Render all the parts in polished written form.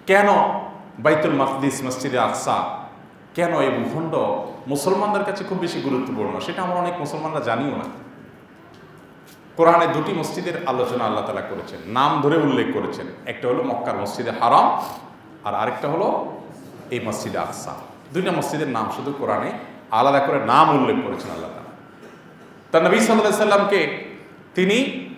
কেন বাইতুল মাকদিস, মসজিদে আকসা, কেন এই ভূখণ্ড মুসলমানদের কাছে খুব বেশি গুরুত্বপূর্ণ, সেটা আমরা অনেক মুসলমানরা জানিও না। কোরআনে দুটি মসজিদের আলোচনা আল্লাহ তাআলা করেছেন, নাম ধরে উল্লেখ করেছেন। একটা হলো মক্কার মসজিদে হারাম, আর আরেকটা হলো এই মসজিদে আকসা। দুইটা মসজিদের নাম শুধু কোরআনে আলাদা করে নাম উল্লেখ করেছেন আল্লাহ তাআলা। তার নবী সাল্লাল্লাহু আলাইহি সাল্লামকে তিনি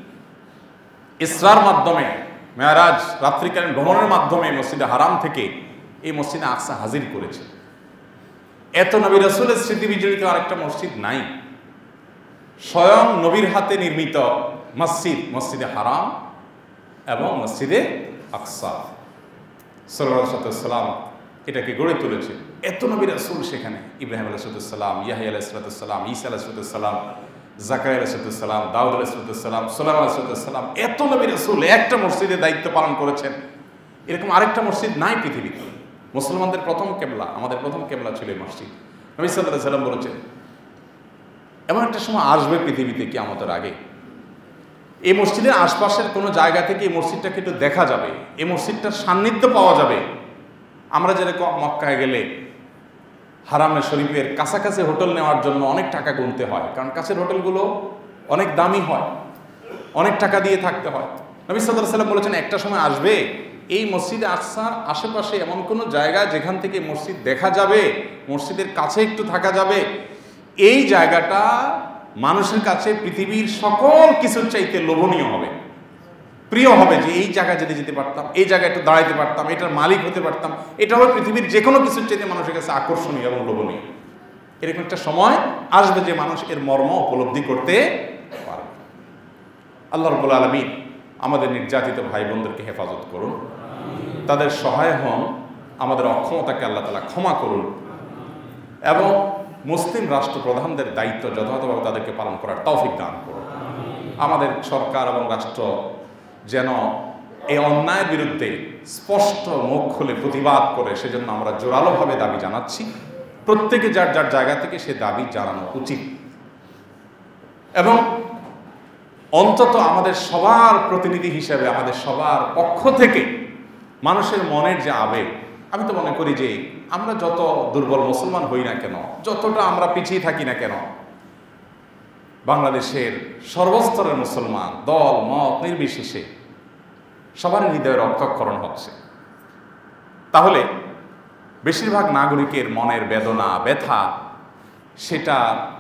ইসরার মাধ্যমে, মেরাজ রাত্রিকালীন ভ্রমণের মাধ্যমে মসজিদে হারাম থেকে এই মসজিদে আকসা হাজির করেছেন। এত নবী রাসূলের স্মৃতি বিজড়িত আরেকটা মসজিদ নাই। স্বয়ং নবীর হাতে নির্মিত মসজিদ, মসজিদে হারাম এবং মসজিদে আকসা সাল্লাল্লাহু আলাইহি ওয়াসাল্লাম এটাকে গড়ে তুলেছে। এত নবী রাসূল সেখানে, ইব্রাহিম আলাইহিস সালাম, ইয়াহইয়া আলাইহিস সালাম, ঈসা আলাইহিস সালাম, জাকারিয়া আলাইহিস সালাম, দাউদ আলাইহিস সালাম, সুলাইমান আলাইহিস সালাম, এত নবী রাসূল একটা মসজিদে দায়িত্ব পালন করেছেন। এরকম আরেকটা মসজিদ নাই পৃথিবীতে। মুসলমানদের প্রথম কেবলা, আমাদের প্রথম কেবলা ছিল এই মসজিদ। নবী সাল্লাল্লাহু আলাইহি সাল্লাম বলেছেন, এমন একটা সময় আসবে পৃথিবীতে কিয়ামতের আগে, এই মসজিদের আশপাশের কোনো জায়গা থেকে এই মসজিদটাকে একটু দেখা যাবে, এই মসজিদটার সান্নিধ্য পাওয়া যাবে। আমরা যেরকম মক্কায় গেলে হারামে শরীফের কাছাকাছি হোটেল নেওয়ার জন্য অনেক টাকা গুনতে হয়, কারণ কাছের হোটেলগুলো অনেক দামি হয়, অনেক টাকা দিয়ে থাকতে হয়। নবী সাল্লাল্লাহু আলাইহি সাল্লাম বলেছেন, একটা সময় আসবে এই মসজিদে আকসার আশেপাশে এমন কোনো জায়গা যেখান থেকে মসজিদ দেখা যাবে, মসজিদের কাছে একটু থাকা যাবে, এই জায়গাটা মানুষের কাছে পৃথিবীর সকল কিছুর চাইতে লোভনীয় হবে, প্রিয় হবে। যে এই জায়গায় যদি যেতে পারতাম, এই জায়গায় একটু দাঁড়াইতে পারতাম, এটার মালিক হতে পারতাম, এটা হবে পৃথিবীর যে কোনো কিছুর চাইতে মানুষের কাছে আকর্ষণীয় এবং লোভনীয়। এরকম একটা সময় আসবে যে মানুষ এর মর্ম উপলব্ধি করতে পারবে। আল্লাহ রাব্বুল আলামিন আমাদের নির্যাতিত ভাই বোনদেরকে হেফাজত করুন, তাদের সহায় হন, আমাদের অক্ষমতাকে আল্লাহ তাআলা ক্ষমা করুন, এবং মুসলিম রাষ্ট্রপ্রধানদের দায়িত্ব যথাযথভাবে তাদেরকে পালন করার তৌফিক দান করুন। আমাদের সরকার এবং রাষ্ট্র যেন এই অন্যায়ের বিরুদ্ধে স্পষ্ট মুখ খুলে প্রতিবাদ করে, সেজন্য আমরা জোরালোভাবে দাবি জানাচ্ছি। প্রত্যেকে যার যার জায়গা থেকে সে দাবি জানানো উচিত, এবং অন্তত আমাদের সবার প্রতিনিধি হিসেবে, আমাদের সবার পক্ষ থেকে মানুষের মনের যে আবেগ, আমি তো মনে করি যে আমরা যত দুর্বল মুসলমান হই না কেন, যতটা আমরা পিছিয়ে থাকি না কেন, বাংলাদেশের সর্বস্তরের মুসলমান দল মত নির্বিশেষে সবার হৃদয়ে রক্তক্ষরণ হচ্ছে। তাহলে বেশিরভাগ নাগরিকের মনের বেদনা ব্যথা, সেটা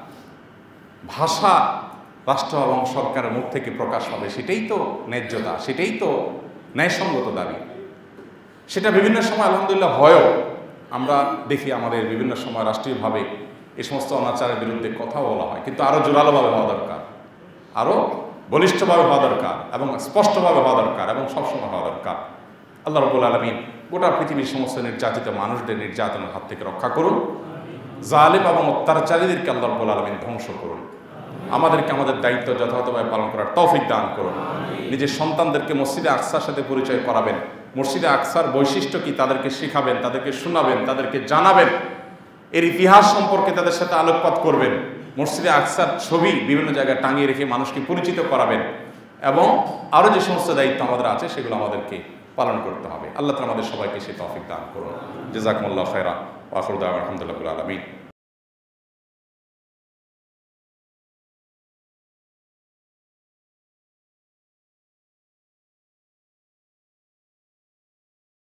ভাষা রাষ্ট্র এবং সরকারের মুখ থেকে প্রকাশ হবে, সেটাই তো ন্যায্যতা, সেটাই তো ন্যায়সঙ্গত দাবি। সেটা বিভিন্ন সময় আলহামদুলিল্লাহ হয়ও, আমরা দেখি আমাদের বিভিন্ন সময় রাষ্ট্রীয়ভাবে এই সমস্ত অনাচারের বিরুদ্ধে কথা বলা হয়, কিন্তু আরও জোরালোভাবে হওয়া দরকার, আরও বলিষ্ঠভাবে হওয়া দরকার, এবং স্পষ্টভাবে হওয়া দরকার, এবং সবসময় হওয়া দরকার। আল্লাহ রাব্বুল আলামিন গোটা পৃথিবীর সমস্ত নির্যাতিত মানুষদের নির্যাতনের হাত থেকে রক্ষা করুন, জালেম এবং অত্যাচারীদেরকে আল্লাহ রাব্বুল আলামিন ধ্বংস করুন। আমাদেরকে আমাদের দায়িত্ব যথাযথভাবে পালন করার তৌফিক দান করুন। নিজের সন্তানদেরকে মসজিদে আকসার সাথে পরিচয় করাবেন, মসজিদে আকসার বৈশিষ্ট্য কি তাদেরকে শেখাবেন, তাদেরকে শোনাবেন, তাদেরকে জানাবেন, এর ইতিহাস সম্পর্কে তাদের সাথে আলোকপাত করবেন, মসজিদে আকসার ছবি বিভিন্ন জায়গায় টাঙিয়ে রেখে মানুষকে পরিচিত করাবেন, এবং আরও যে সমস্ত দায়িত্ব আমাদের আছে সেগুলো আমাদেরকে পালন করতে হবে। আল্লাহ তাআলা আমাদের সবাইকে সেই তৌফিক দান করুন। জাযাকুমুল্লাহু খায়রা ওয়া আখিরু দাওয়ানা আলহামদুলিল্লাহি রাব্বিল আলামিন।